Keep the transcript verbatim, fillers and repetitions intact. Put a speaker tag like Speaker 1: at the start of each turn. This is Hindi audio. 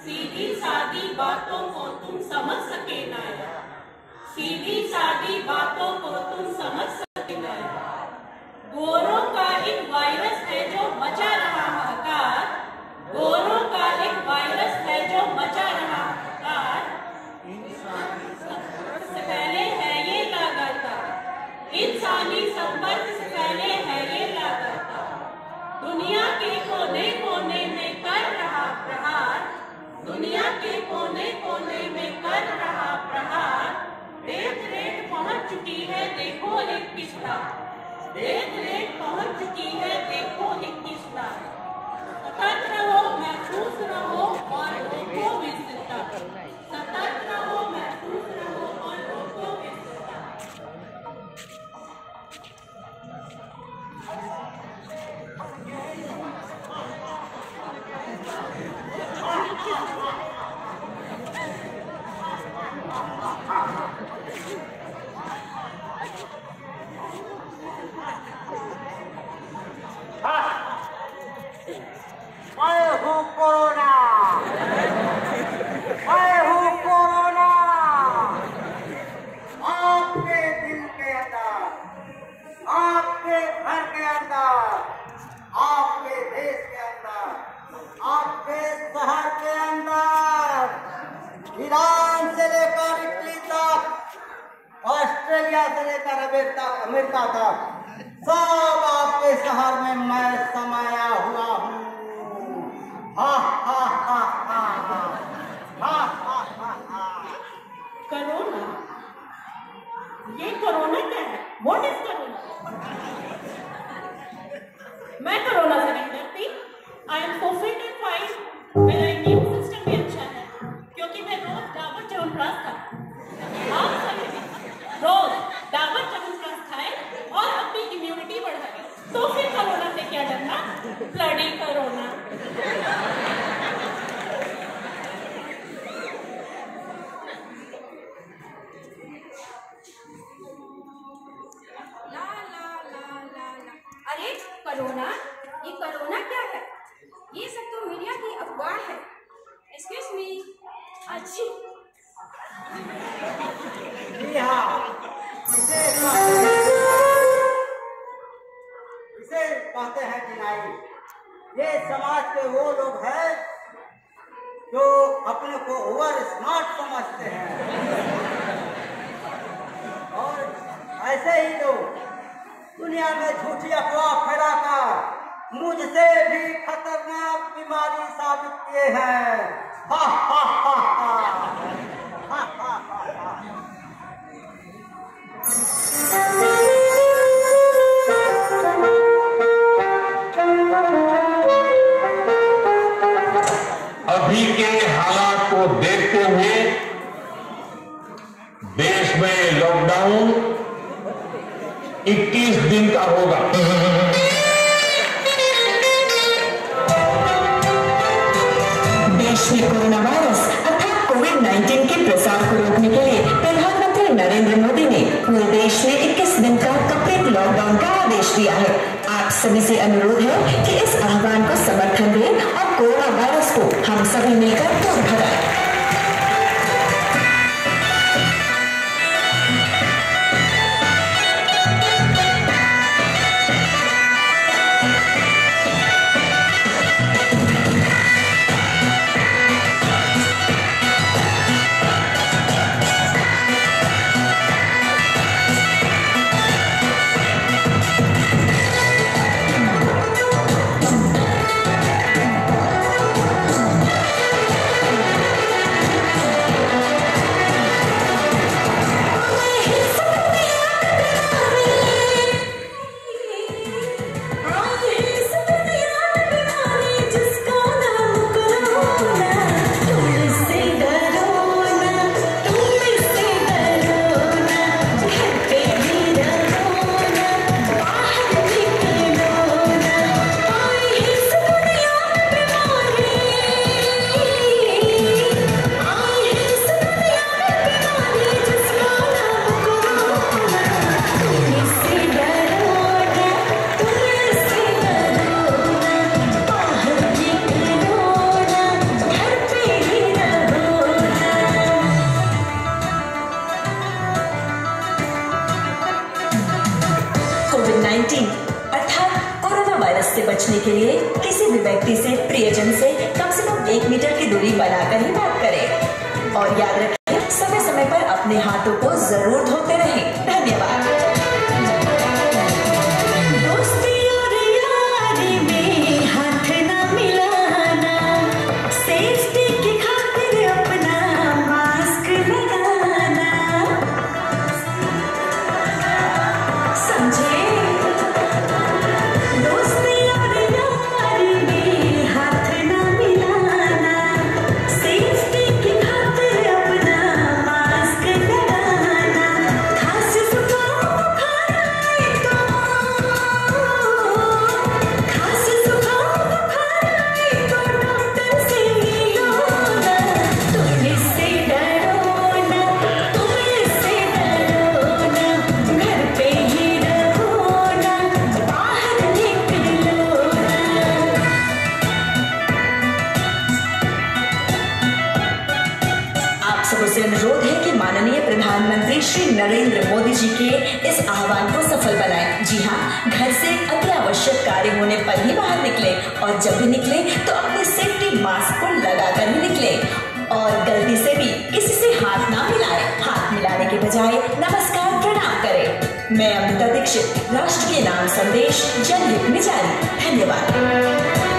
Speaker 1: सीधी सादी बातों को तुम समझ सके ना यार, सीधी सादी बातों को तुम समझ सके ना यार। गोरों का एक वायरस है जो मचा रहा हाहाकार, गोरों का एक वायरस है जो मचा रहा हाहाकार। से पहले है ये लगातार, इंसानी संपर्क से पहले है ये लगातार। दुनिया के कोने कोने में कर रहा प्रहार, दुनिया के कोने कोने में कर रहा प्रहार। डेथ रेट पहुंच चुकी है देखो इक्कीस लाख, डेथ रेट पहुंच चुकी है देखो इक्कीस लाख। सतर्क रहो, महफूज रहो और रोको विस्तार, सतर्क रहो, महफूज रहो और रोको विस्तार।
Speaker 2: मैं हूँ कोरोना, मैं हूँ कोरोना। आपके दिल के अंदर, आपके घर के अंदर, आपके देश के अंदर, आपके शहर के अंदर, ईरान से लेकर इटली तक, ऑस्ट्रेलिया से लेकर अमेरिका अमेरिका तक, सब आपके शहर में मैं समाया हुआ हूँ। हा हा हा हा हा हा हा हा हा।
Speaker 1: कोरोना, ये कोरोना क्या है? What is corona? मैं कोरोना से नहीं डरती। I am so fit and fine, मेरा इम्यून सिस्टम भी अच्छा है क्योंकि मैं रोज डाबर च्यवनप्राश खाती हूँ। आप सभी भी रोज डाबर च्यवनप्राश खाएं और अपनी इम्यूनिटी बढ़ाएं, तो फिर कोरोना से क्या डरना? Bloody corona.
Speaker 3: ला ला ला ला ला। अरे कोरोना, ये कोरोना क्या है? ये सब तो मीडिया की अफवाह है। Excuse me. अच्छी
Speaker 2: जी हाँ, इसे इसे कहते हैं जिनाई। ये समाज के वो लोग हैं जो अपने को ओवर स्मार्ट समझते हैं, और ऐसे ही लोग दुनिया में झूठी अफवाह फैलाकर मुझसे भी खतरनाक बीमारी साबित किए हैं। हा हा हा हा हा हा हा।
Speaker 4: अभी के हालात को देखते हुए देश में लॉकडाउन इक्कीस दिन का होगा।
Speaker 5: देश में कोरोना वायरस अर्थात कोविड नाइन्टीन के प्रसार को रोकने के लिए प्रधानमंत्री नरेंद्र मोदी ने पूरे देश में इक्कीस दिन का कंप्लीट लॉकडाउन का आदेश दिया है। आप सभी से अनुरोध है कि इस आह्वान को समर्थन दें और कोरोना वायरस को हम सभी मिलकर दूर भगाएं। के लिए किसी भी व्यक्ति से, प्रियजन से कम से कम एक मीटर की दूरी बनाकर ही बात करें। और याद रखिए, समय समय पर अपने हाथों को जरूर धोते रहें। धन्यवाद। सबसे अनुरोध है कि माननीय प्रधानमंत्री श्री नरेंद्र मोदी जी के इस आह्वान को सफल बनाएं। जी हाँ, घर से अति आवश्यक कार्य होने पर ही बाहर निकले और जब भी निकले तो अपने सेफ्टी मास्क को लगाकर ही निकले और गलती से भी किसी से हाथ ना मिलाएं। हाथ मिलाने के बजाय नमस्कार प्रणाम करें। मैं अमृता दीक्षित, राष्ट्र के नाम संदेश जनहित में जारी। धन्यवाद।